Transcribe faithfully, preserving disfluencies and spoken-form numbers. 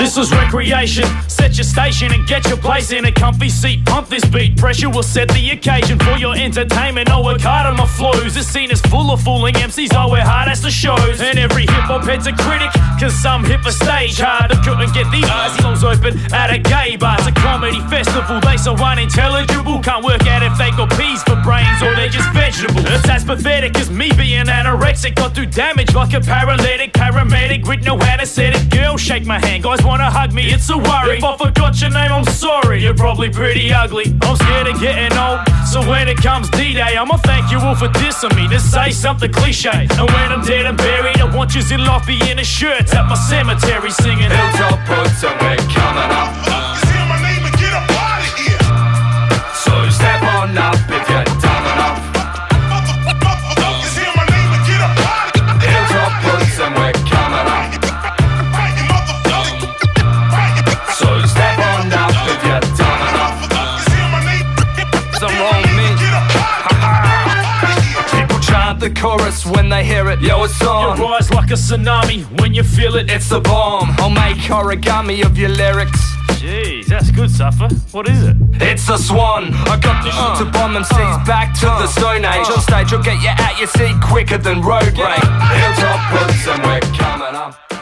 This is recreation. Set your station and get your place in a comfy seat. Pump this beat, pressure will set the occasion for your entertainment. I work hard on my flows. This scene is full of fooling M Cs. I wear hard as the shows. And every hip-hop head's a critic, cause some hit for stage hard and couldn't get the Aussie open at a gay bar. It's a comedy festival, they so unintelligible. Can't work out if they got peas for brains or they're just vegetables. It's as pathetic as me being anorexic. Got through damage like a paralytic, paramedic with no how to set it. Girl, shake my hand, guys wanna hug me, it's a worry. If I forgot your name, I'm sorry, you're probably pretty ugly. I'm scared of getting old, so when it comes D-Day, I'ma thank you all for dissing me, to say something cliche. And when I'm dead and buried, I want yous in life be in a shirt at my cemetery singing Hilltop Hoods and we're coming up. Just hear my name and get up out of here. So step on up if you're dumb enough. Just hear my name and get up out of here. Hilltop Hoods and we're coming up. So step on up if you're dumb enough. Just hear my name. Something wrong with me. People chant the chorus when they hear it. Yo, it's on. You rise like a tsunami when you feel it. It's the bomb. I'll make origami of your lyrics. Jeez, that's good, Suffer. What is it? It's a Swan. I got the uh, to bomb M Cs uh, back to uh, the Stone Age. Uh, On stage, I'll get you out your seat quicker than road rage. Hilltop Hoods and we're coming up.